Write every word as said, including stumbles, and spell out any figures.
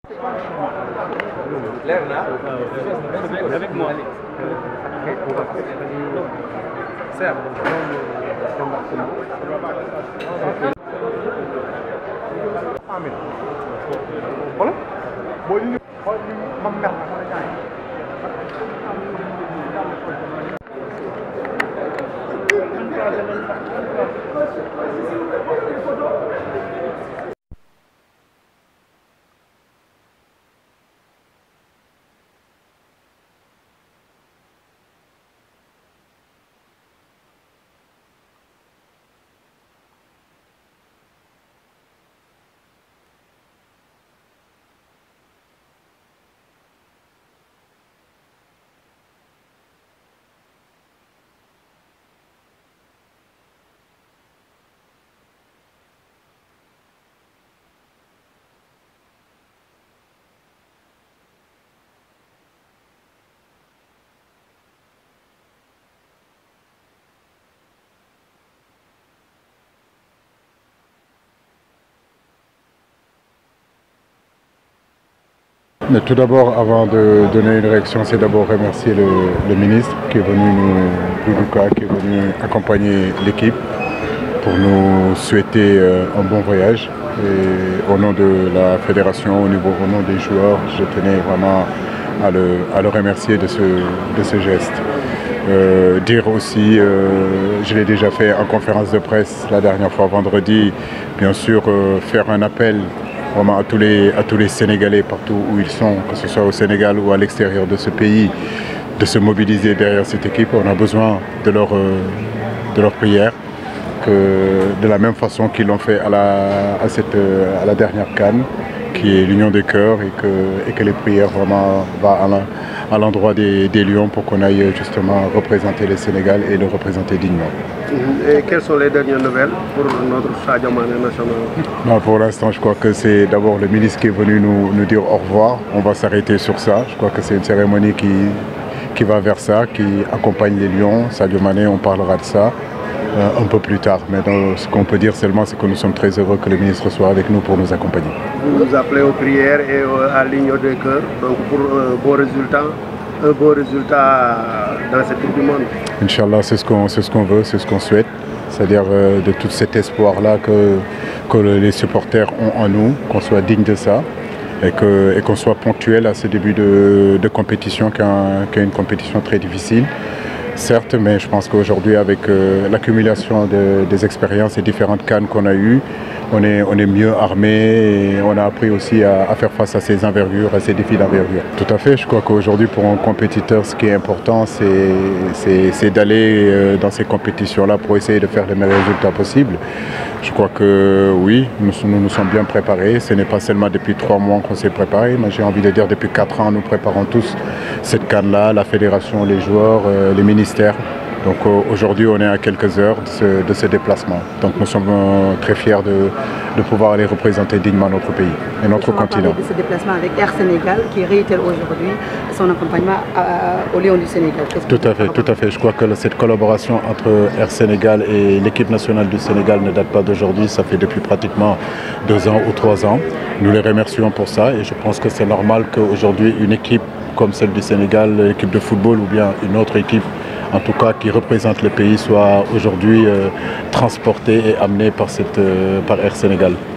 Avec moi. Certo. Amin. Boleh? Boleh. Boleh mamer. Mais tout d'abord, avant de donner une réaction, c'est d'abord remercier le, le ministre qui est venu nous, Doudouka, qui est venu accompagner l'équipe pour nous souhaiter un bon voyage. Et au nom de la fédération, au, niveau, au nom des joueurs, je tenais vraiment à le, à le remercier de ce, de ce geste. Euh, dire aussi, euh, je l'ai déjà fait en conférence de presse la dernière fois vendredi, bien sûr euh, faire un appel vraiment à tous, les, à tous les Sénégalais partout où ils sont, que ce soit au Sénégal ou à l'extérieur de ce pays, de se mobiliser derrière cette équipe. On a besoin de leur, euh, de leur prière, que de la même façon qu'ils l'ont fait à la, à, cette, à la dernière CAN, qui est l'union des cœurs, et que, et que les prières vraiment vont à l'endroit des, des Lions pour qu'on aille justement représenter le Sénégal et le représenter dignement. Et quelles sont les dernières nouvelles pour notre Sadio Mané national? Non, pour l'instant, je crois que c'est d'abord le ministre qui est venu nous, nous dire au revoir. On va s'arrêter sur ça. Je crois que c'est une cérémonie qui, qui va vers ça, qui accompagne les Lions. Sadio Mané, on parlera de ça euh, un peu plus tard. Mais donc, ce qu'on peut dire seulement, c'est que nous sommes très heureux que le ministre soit avec nous pour nous accompagner. Vous nous appelez aux prières et à l'union des cœurs, donc pour un bon résultat. Un beau résultat dans cette Coupe du Monde. Inch'Allah, c'est ce qu'on ce qu'on veut, c'est ce qu'on souhaite. C'est-à-dire euh, de tout cet espoir-là que, que les supporters ont en nous, qu'on soit digne de ça et qu'on et qu'on soit ponctuel à ce début de, de compétition, qui est, un, qui est une compétition très difficile. Certes, mais je pense qu'aujourd'hui, avec euh, l'accumulation de, des expériences et différentes cannes qu'on a eues, on est, on est mieux armé et on a appris aussi à, à faire face à ces envergures, à ces défis d'envergure. Tout à fait, je crois qu'aujourd'hui pour un compétiteur, ce qui est important, c'est d'aller euh, dans ces compétitions-là pour essayer de faire les meilleurs résultats possibles. Je crois que oui, nous nous, nous sommes bien préparés. Ce n'est pas seulement depuis trois mois qu'on s'est préparé, mais j'ai envie de dire depuis quatre ans, nous préparons tous cette canne-là, la fédération, les joueurs, euh, les ministères. Donc euh, aujourd'hui, on est à quelques heures de ce, de ce déplacement. Donc nous sommes euh, très fiers de, de pouvoir aller représenter dignement notre pays et notre continent. On va parler de ce déplacement avec Air Sénégal qui réitère aujourd'hui son accompagnement à, au Lion du Sénégal. Tout à fait, tout à fait. Je crois que cette collaboration entre Air Sénégal et l'équipe nationale du Sénégal ne date pas d'aujourd'hui. Ça fait depuis pratiquement deux ans ou trois ans. Nous les remercions pour ça et je pense que c'est normal qu'aujourd'hui une équipe comme celle du Sénégal, l'équipe de football ou bien une autre équipe, en tout cas qui représente le pays, soit aujourd'hui euh, transportée et amenée par, cette, euh, par Air Sénégal.